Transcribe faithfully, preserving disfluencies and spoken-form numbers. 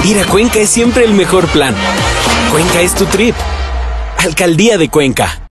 Ir a Cuenca es siempre el mejor plan. Cuenca es tu trip. Alcaldía de Cuenca.